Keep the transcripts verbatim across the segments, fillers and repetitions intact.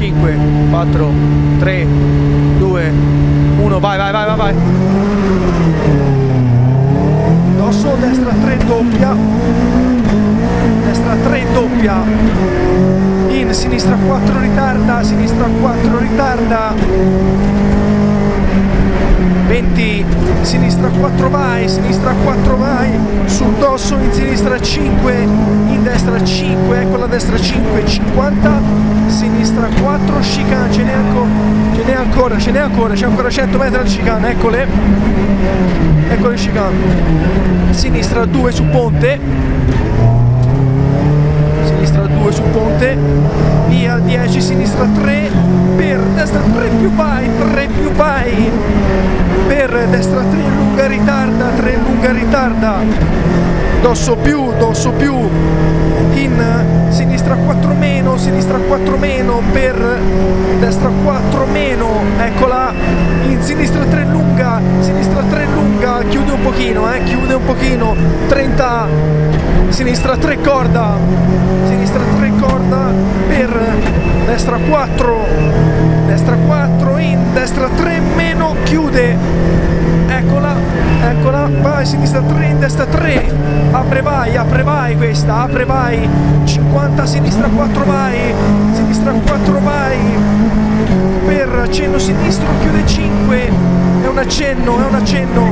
cinque, quattro, tre, due, uno, vai, vai, vai, vai, vai. Dosso, destra tre doppia, destra tre doppia, in sinistra quattro ritarda, sinistra quattro ritarda, venti, sinistra quattro vai, sinistra quattro vai, sul dosso in sinistra cinque, in destra cinque, ecco la destra cinque, cinquanta, sinistra quattro, chicane, ce n'è ancora, ce n'è ancora, ce n'è ancora, c'è ancora cento metri al chicane, eccole, ecco le chicane, sinistra due su ponte, sinistra due su ponte, via dieci, sinistra tre, per destra tre più vai, tre più vai, per destra tre lunga ritarda, tre lunga ritarda, dosso più, dosso più, in sinistra quattro meno, sinistra quattro meno, per destra quattro meno, eccola, in sinistra tre lunga, sinistra tre lunga, chiude un pochino, eh, chiude un pochino, trenta, sinistra tre corda, sinistra tre corda, per destra quattro, destra quattro, in destra tre meno, chiude, eccola, eccola, vai, sinistra tre, in destra tre, apre vai, apre vai questa, apre vai, cinquanta, sinistra quattro vai, sinistra quattro vai, per accenno sinistro, chiude cinque, è un accenno, è un accenno,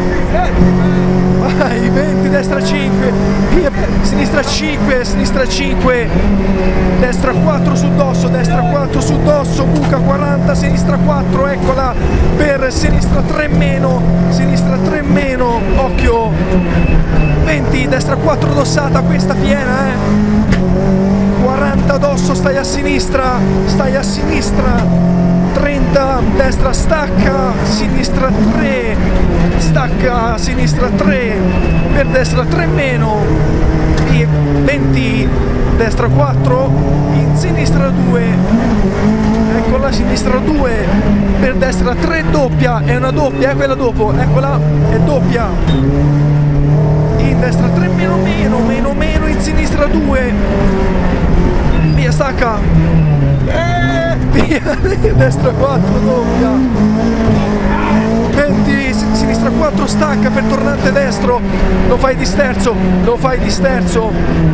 vai, venti, destra cinque, via, sinistra cinque, sinistra cinque, destra quattro sul dosso, destra quattro sul dosso, buca quaranta, sinistra quattro, eccola, per sinistra tre meno, sinistra tre meno, occhio, venti, destra quattro dossata, questa piena, eh, quaranta dosso, stai a sinistra, stai a sinistra, trenta, destra stacca, sinistra tre, stacca, sinistra tre, per destra tre meno, venti, destra quattro, in sinistra due, eccola, sinistra due, per destra tre doppia, è una doppia, è quella dopo, eccola, è doppia, in destra tre meno meno, meno meno, in sinistra due, via stacca, via, destra quattro doppia, venti, sinistra quattro stacca per tornante destro, lo fai di sterzo, lo fai di sterzo,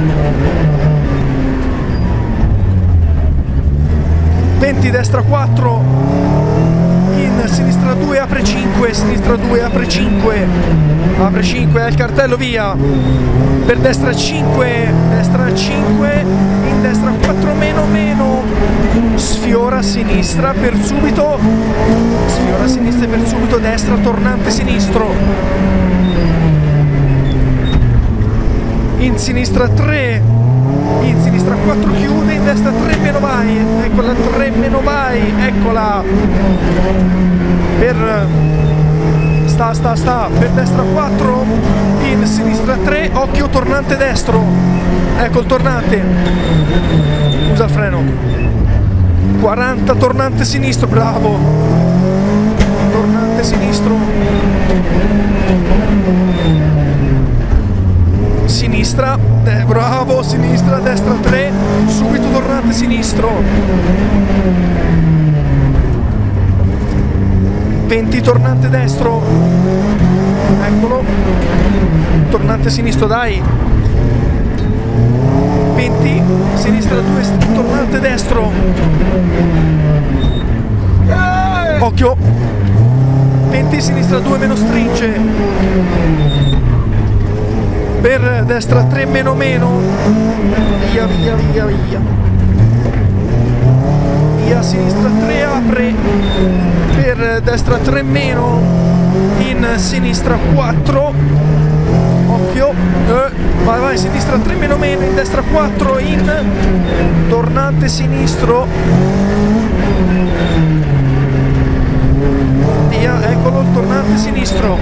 venti, destra quattro, in sinistra due, apre cinque, sinistra due, apre cinque, apre cinque, è il cartello, via, per destra cinque, destra cinque, in destra quattro meno meno, sfiora a sinistra per subito, sfiora a sinistra per subito, destra, tornante sinistro, in sinistra tre, in sinistra quattro chiude, in destra tre meno vai, eccola, tre meno vai, eccola, per sta sta sta, per destra quattro, in sinistra tre, occhio, tornante destro, ecco il tornante, usa il freno, quaranta, tornante sinistro, bravo, tornante sinistro, sinistra, eh, bravo, sinistra, destra tre, subito tornante sinistro, venti, tornante destro, eccolo, tornante sinistro, dai, venti, sinistra due, tornante destro, occhio, venti, sinistra due meno stringe, per destra tre meno meno, via via via via, via, sinistra tre apre, per destra tre meno, in sinistra quattro, occhio, eh, vai vai, sinistra tre meno meno, in destra quattro, in tornante sinistro, via, eccolo il tornante sinistro,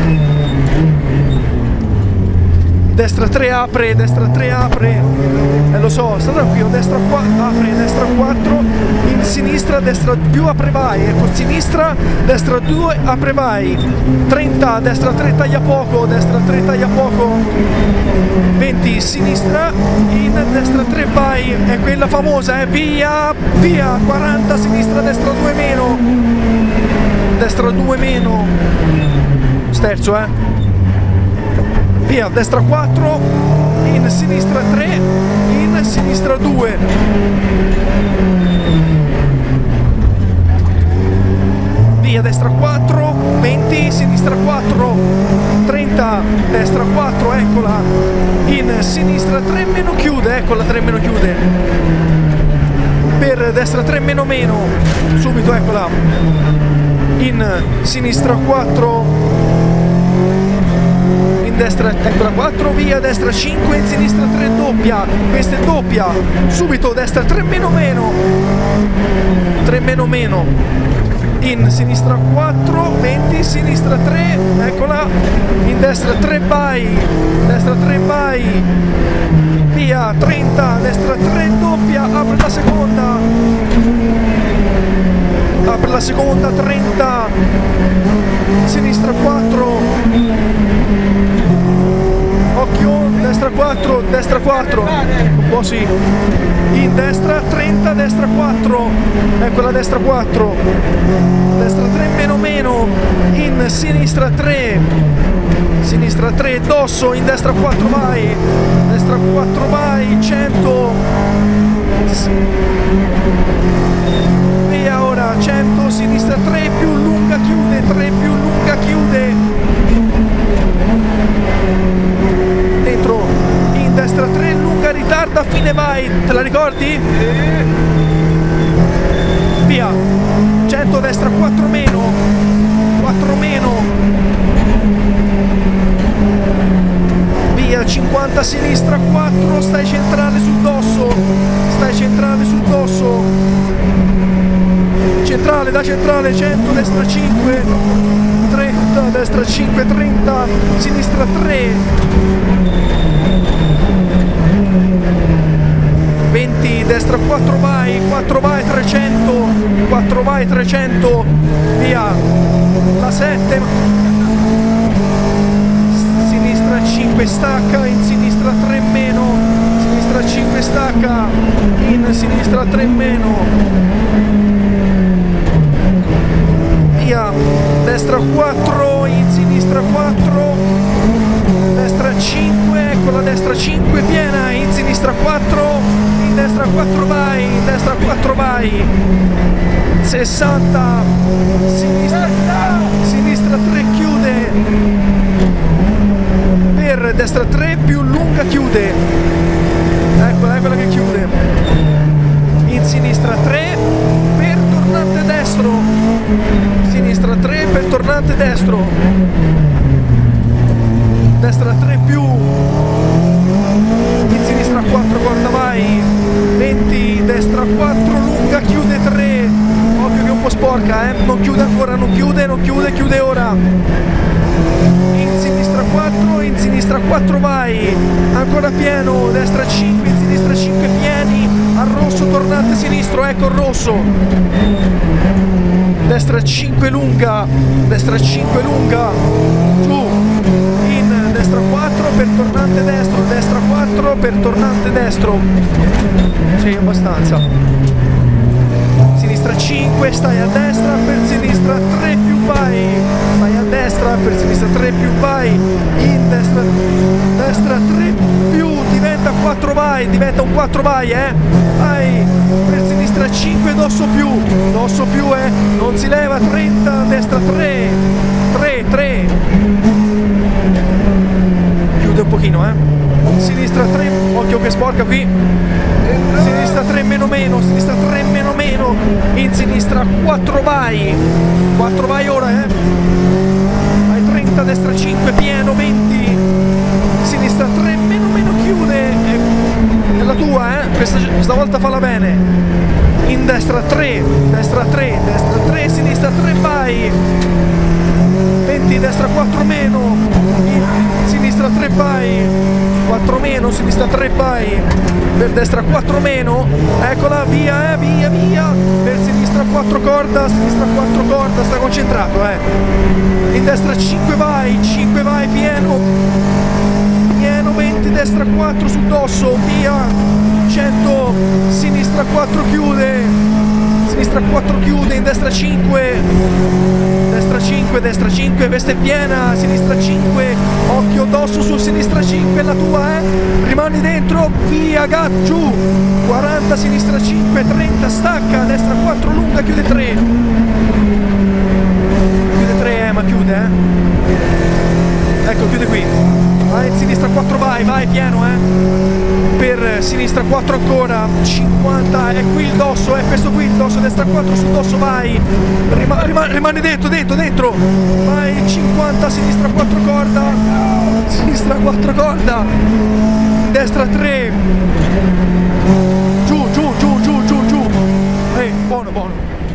destra tre apre, destra tre apre, eh, lo so, sta tranquillo, destra quattro apre, destra quattro, in sinistra, destra più, apre vai, ecco, sinistra, destra due, apre vai, trenta, destra tre, taglia poco, destra tre, taglia poco, venti, sinistra, in, destra tre, vai, è quella famosa, eh, via, via, quaranta, sinistra, destra due meno, destra due meno, sterzo, eh, via, destra quattro, in, sinistra tre, in, sinistra due, via, destra quattro, venti, sinistra quattro, trenta, destra quattro, eccola, in, sinistra tre meno, chiude, eccola, tre meno chiude, per destra tre meno meno, subito, eccola, in, sinistra quattro, in destra, eccola quattro, via, destra cinque, in sinistra tre, doppia, questa è doppia, subito, destra tre meno meno, tre meno meno, in, sinistra quattro, venti, sinistra tre, eccola, in destra tre, vai, destra tre, vai, via, trenta, destra tre, doppia, apre la seconda, apre la seconda, trenta, sinistra quattro, occhio, destra quattro, destra quattro, un po' sì, in destra trenta, destra quattro, eccola, destra quattro, destra tre meno meno, in, sinistra tre, sinistra tre, dosso, in destra quattro, vai, destra quattro, vai, cento, via ora, cento, sinistra tre, più lunga, chiude, tre più lunga, chiude, dentro, in destra tre, lunga, ritarda, fine, vai, te la ricordi? Via, cento, destra quattro meno, quattro meno, via, cinquanta, sinistra quattro, stai centrale sul dosso, stai centrale sul dosso, centrale, da centrale, cento, destra cinque, trenta, destra cinque, trenta, sinistra tre, venti, destra quattro, vai, quattro vai, trecento, quattro vai, trecento, via, la sette, sinistra cinque, stacca, in sinistra tre meno, sinistra cinque, stacca, in sinistra tre meno, via, destra quattro, in sinistra quattro, destra cinque, ecco la destra cinque piena, in sinistra quattro, in destra quattro vai, in destra quattro vai, sessanta, sinistra, sinistra tre chiude, per destra tre più lunga chiude, eccola, eccola che chiude, in sinistra tre per tornante destro, sinistra tre per tornante destro, destra tre più, in sinistra quattro, guarda vai, venti, destra quattro, lunga, chiude tre, occhio che è un po' sporca, eh? Non chiude ancora, non chiude, non chiude, chiude ora, in sinistra quattro, in sinistra quattro vai, ancora pieno, destra cinque, in sinistra cinque pieni, al rosso, tornante sinistro, ecco il rosso, destra cinque lunga, destra cinque lunga, giù, in destra quattro per tornante destro, destra quattro per tornante destro, sì, abbastanza, sinistra cinque, stai a destra, per sinistra tre più vai, stai a destra, per sinistra tre più vai, in destra, destra tre più, diventa quattro vai, diventa un quattro vai, eh, vai, per sinistra cinque, dosso più, dosso più, eh, non si leva, trenta, destra tre, tre, tre, chiude un pochino, eh, sinistra tre, occhio che sporca qui, sinistra tre meno meno, sinistra tre meno meno, in sinistra quattro vai, quattro vai ora, eh, vai trenta, destra cinque pieno, venti, sinistra tre meno meno chiude, è la tua, eh, questa, stavolta falla bene, in destra tre, destra tre, destra tre, sinistra tre vai, venti, destra quattro meno, in sinistra tre vai, quattro meno, sinistra tre vai, per destra quattro meno, eccola, via, eh, via, via, per quattro corda, sinistra quattro corda, sta concentrato, eh. In destra cinque vai, cinque vai, pieno, pieno, venti, destra quattro sul dosso, via, cento, sinistra quattro chiude, sinistra quattro chiude, in destra cinque, destra cinque, destra cinque, veste piena, sinistra cinque, occhio dosso su sinistra cinque, la tua, eh, rimani dentro, via, gat, giù, quaranta, sinistra cinque, trenta, stacca, destra quattro, lunga, chiude tre, chiude tre, eh, ma chiude, eh, ecco, chiude qui, vai, sinistra quattro, vai, vai, pieno, eh, per sinistra quattro ancora, cinquanta, è qui il dosso, è questo qui il dosso, destra quattro sul dosso, vai, Rima, rima, rimane dentro, dentro, dentro, vai, cinquanta, sinistra quattro corda, sinistra quattro corda, destra tre, giù, giù, giù, giù, giù, giù, ehi, buono, buono.